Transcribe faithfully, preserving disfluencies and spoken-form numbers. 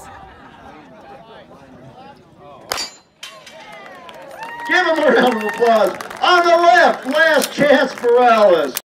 Give him a round of applause. On the left, Last Chance Morales.